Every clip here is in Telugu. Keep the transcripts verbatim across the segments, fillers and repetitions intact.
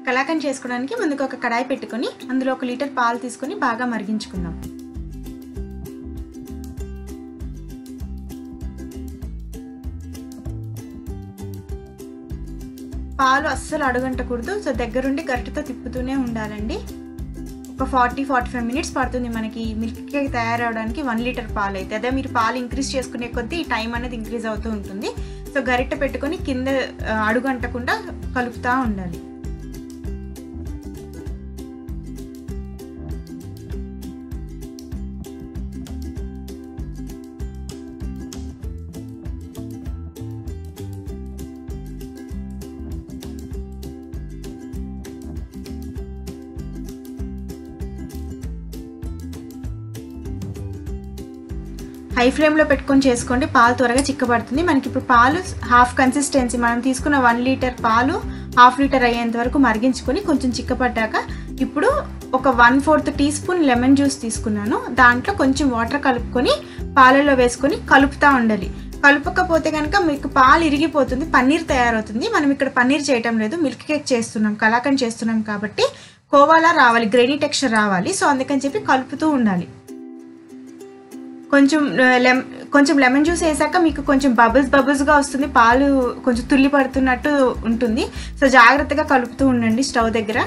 కలాకండ్ చేసుకోవడానికి ముందుగా ఒక కడాయి పెట్టుకొని అందులో ఒక లీటర్ పాలు తీసుకొని బాగా మరిగించుకుందాం. పాలు అస్సలు అడుగంటకూడదు. సో దగ్గరుండి గరిటెతో తిప్పుతూనే ఉండాలండి. ఒక ఫార్టీ ఫార్టీ ఫైవ్ మినిట్స్ పడుతుంది మనకి మిల్క్ కేక్ తయారవడానికి వన్ లీటర్ పాలు అయితే. అదే మీరు పాలు ఇంక్రీజ్ చేసుకునే కొద్దీ ఈ టైం అనేది ఇంక్రీజ్ అవుతూ ఉంటుంది. సో గరిటె పెట్టుకొని కింద అడుగంటకుండా కలుపుతూ ఉండాలి. హై ఫ్లేమ్లో పెట్టుకొని చేసుకోండి, పాలు త్వరగా చిక్కబడుతుంది. మనకి ఇప్పుడు పాలు హాఫ్ కన్సిస్టెన్సీ, మనం తీసుకున్న వన్ లీటర్ పాలు హాఫ్ లీటర్ అయ్యేంత వరకు మరిగించుకొని కొంచెం చిక్కపడ్డాక ఇప్పుడు ఒక one fourth teaspoon lemon juice తీసుకున్నాను. దాంట్లో కొంచెం వాటర్ కలుపుకొని పాలలో వేసుకొని కలుపుతూ ఉండాలి. కలుపకపోతే కనుక మీకు పాలు ఇరిగిపోతుంది, పన్నీర్ తయారవుతుంది. మనం ఇక్కడ పన్నీర్ చేయటం లేదు, మిల్క్ కేక్ చేస్తున్నాం, కలాకండ్ చేస్తున్నాం కాబట్టి కోవాలా రావాలి, గ్రెయినీ టెక్స్చర్ రావాలి. సో అందుకని చెప్పి కలుపుతూ ఉండాలి. కొంచెం లెమ్ కొంచెం లెమన్ జ్యూస్ వేసాక మీకు కొంచెం బబుల్స్ బబుల్స్గా వస్తుంది, పాలు కొంచెం తుల్లి పడుతున్నట్టు ఉంటుంది. సో జాగ్రత్తగా కలుపుతూ ఉండండి స్టవ్ దగ్గర.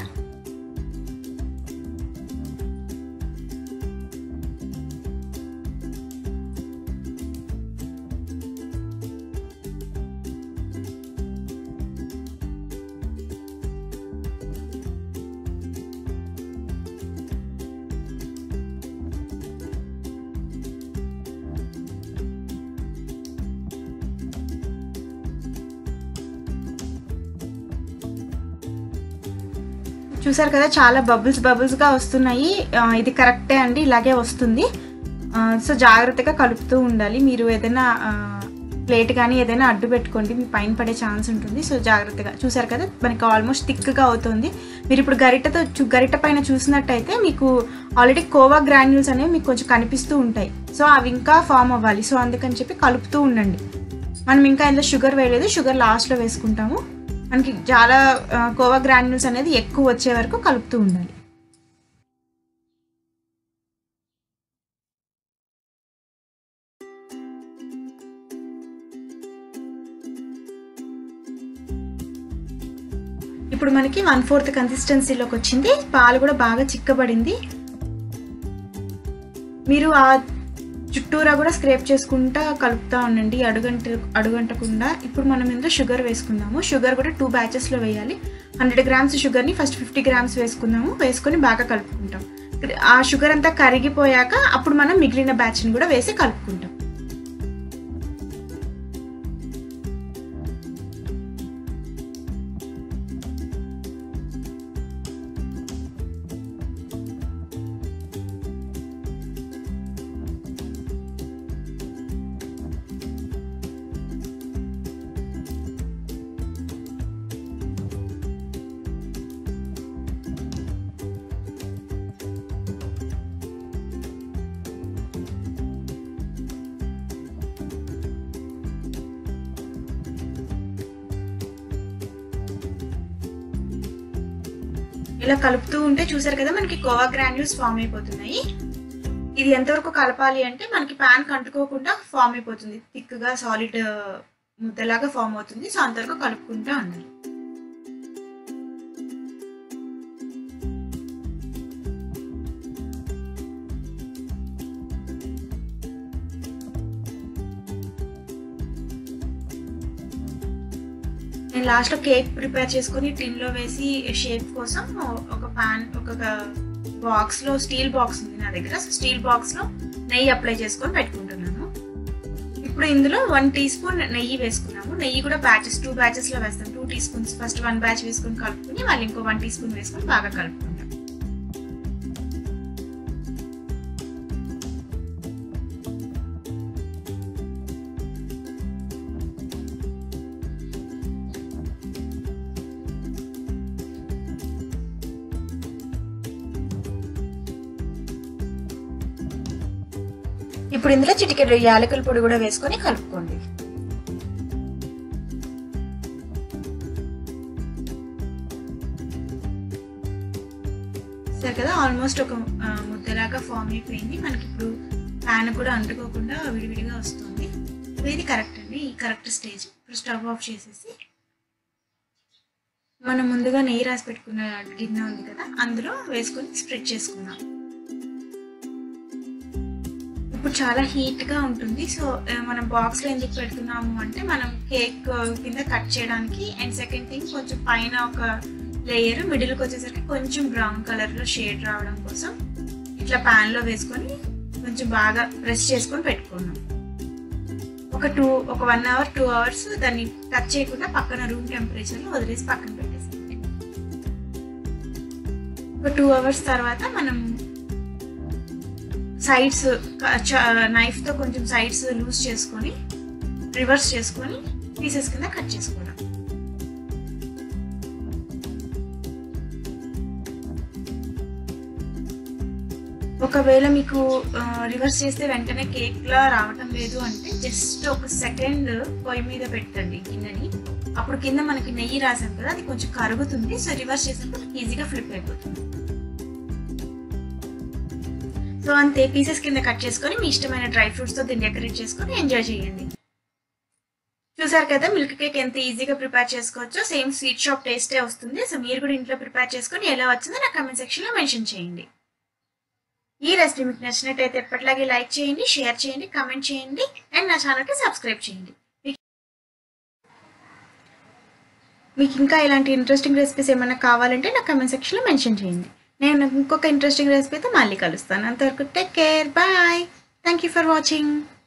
చూసారు కదా, చాలా బబుల్స్ బబుల్స్గా వస్తున్నాయి. ఇది కరెక్టే అండి, ఇలాగే వస్తుంది. సో జాగ్రత్తగా కలుపుతూ ఉండాలి. మీరు ఏదైనా ప్లేట్ కానీ ఏదైనా అడ్డు పెట్టుకోండి, మీ పైన పడే ఛాన్స్ ఉంటుంది. సో జాగ్రత్తగా. చూసారు కదా, మనకి ఆల్మోస్ట్ థిక్గా అవుతుంది. మీరు ఇప్పుడు గరిటతో గరిట పైన చూసినట్టయితే మీకు ఆల్రెడీ కోవా గ్రాన్యూల్స్ అనేవి మీకు కొంచెం కనిపిస్తూ ఉంటాయి. సో అవి ఇంకా ఫామ్ అవ్వాలి. సో అందుకని చెప్పి కలుపుతూ ఉండండి. మనం ఇంకా ఇందులో షుగర్ వేయలేదు, షుగర్ లాస్ట్లో వేసుకుంటాము. మనకి చాలా కోవా గ్రాన్యూల్స్ అనేది ఎక్కువ వచ్చే వరకు కలుపుతూ ఉండాలి. ఇప్పుడు మనకి వన్ ఫోర్త్ కన్సిస్టెన్సీలోకి వచ్చింది. పాలు కూడా బాగా చిక్కబడింది. మీరు ఆ చుట్టూరా కూడా స్క్రేప్ చేసుకుంటా కలుపుతూ ఉండండి, అడుగంట అడుగంటకుండా. ఇప్పుడు మనం ఇందులో షుగర్ వేసుకుందాము. షుగర్ కూడా టూ బ్యాచెస్లో వేయాలి. హండ్రెడ్ గ్రామ్స్ షుగర్ని ఫస్ట్ ఫిఫ్టీ గ్రామ్స్ వేసుకుందాము. వేసుకొని బాగా కలుపుకుంటాం. ఆ షుగర్ అంతా కరిగిపోయాక అప్పుడు మనం మిగిలిన బ్యాచ్ని కూడా వేసి కలుపుకుంటాం. ఇలా కలుపుతూ ఉంటే చూసారు కదా, మనకి కోవా గ్రాన్యూల్స్ ఫామ్ అయిపోతున్నాయి. ఇది ఎంతవరకు కలపాలి అంటే మనకి ప్యాన్ కంటుకోకుండా ఫామ్ అయిపోతుంది, థిక్గా సాలిడ్ ముద్దలాగా ఫామ్ అవుతుంది. సో అంతవరకు కలుపుకుంటూ ఉండాలి. నేను లాస్ట్లో కేక్ ప్రిపేర్ చేసుకొని టిన్లో వేసి షేప్ కోసం ఒక ప్యాన్ ఒక బాక్స్లో, స్టీల్ బాక్స్ ఉంది నా దగ్గర. సో స్టీల్ బాక్స్లో నెయ్యి అప్లై చేసుకొని పెట్టుకుంటున్నాను. ఇప్పుడు ఇందులో వన్ టీ స్పూన్ నెయ్యి వేసుకున్నాము. నెయ్యి కూడా బ్యాచెస్ టూ బ్యాచెస్లో వేస్తాం. Two teaspoons first one batch వేసుకొని కలుపుకొని మళ్ళీ ఇంకో వన్ టీ స్పూన్ వేసుకొని బాగా కలుపుకుంటాం. ఇప్పుడు ఇందులో చిటికెడు యాలకుల పొడి కూడా వేసుకొని కలుపుకోండి. సరే కదా, ఆల్మోస్ట్ ఒక ముద్దలాగా ఫామ్ అయిపోయింది. మనకి ఇప్పుడు ప్యాన్ కూడా అంటుకోకుండా విడివిడిగా వస్తుంది. ఇది కరెక్ట్ అండి, ఈ కరెక్ట్ స్టేజ్. ఇప్పుడు స్టవ్ ఆఫ్ చేసేసి మనం ముందుగా నెయ్యి రాసి పెట్టుకున్న గిన్నె ఉంది కదా, అందులో వేసుకొని స్ప్రెడ్ చేసుకుందాం. ఇప్పుడు చాలా హీట్గా ఉంటుంది. సో మనం బాక్స్లో ఎందుకు పెడుతున్నాము అంటే మనం కేక్ కింద కట్ చేయడానికి. అండ్ సెకండ్ థింగ్, కొంచెం పైన ఒక లేయర్ మిడిల్కి వచ్చేసరికి కొంచెం బ్రౌన్ కలర్లో షేడ్ రావడం కోసం ఇట్లా ప్యాన్లో వేసుకొని కొంచెం బాగా ప్రెస్ చేసుకొని పెట్టుకున్నాం. ఒక టూ ఒక వన్ అవర్ టూ అవర్స్ దాన్ని టచ్ చేయకుండా పక్కన రూమ్ టెంపరేచర్లో వదిలేసి పక్కన పెట్టేసాం. ఒక టూ అవర్స్ తర్వాత మనం సైడ్స్ నైఫ్తో కొంచెం సైడ్స్ లూజ్ చేసుకొని రివర్స్ చేసుకొని పీసెస్ కింద కట్ చేసుకోవడం. ఒకవేళ మీకు రివర్స్ చేస్తే వెంటనే కేక్లా రావటం లేదు అంటే జస్ట్ ఒక సెకండ్ పొయ్యి మీద పెట్టండి గిన్నెని. అప్పుడు కింద మనకి నెయ్యి రాసాం కదా, అది కొంచెం కరుగుతుంది. సో రివర్స్ చేసినప్పుడు ఈజీగా ఫ్లిప్ అయిపోతుంది. సో అంతే, పీసెస్ కింద కట్ చేసుకొని మీ ఇష్టమైన డ్రై ఫ్రూట్స్తో దీన్ని డెకరేట్ చేసుకొని ఎంజాయ్ చేయండి. చూసారు కదా మిల్క్ కేక్ ఎంత ఈజీగా ప్రిపేర్ చేసుకోవచ్చో. సేమ్ స్వీట్ షాప్ టేస్టే వస్తుంది. సో మీరు కూడా ఇంట్లో ప్రిపేర్ చేసుకొని ఎలా వచ్చిందో నా కామెంట్ సెక్షన్లో మెన్షన్ చేయండి. ఈ రెసిపీ మీకు నచ్చినట్టయితే ఎప్పటిలాగే లైక్ చేయండి, షేర్ చేయండి, కామెంట్ చేయండి అండ్ నా ఛానల్కి సబ్స్క్రైబ్ చేయండి. మీకు ఇంకా ఇలాంటి ఇంట్రెస్టింగ్ రెసిపీస్ ఏమైనా కావాలంటే నా కామెంట్ సెక్షన్లో మెన్షన్ చేయండి. నేను ఇంకొక ఇంట్రెస్టింగ్ రెసిపీతో మళ్ళీ కలుస్తాను. అంతవరకు take care, bye, thank you for watching.